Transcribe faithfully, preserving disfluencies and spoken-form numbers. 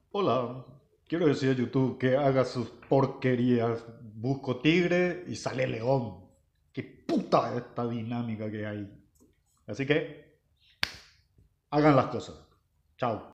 Hola, quiero decir a YouTube que haga sus porquerías. Busco tigre y sale león. ¡Qué puta esta dinámica que hay! Así que hagan las cosas. Chao.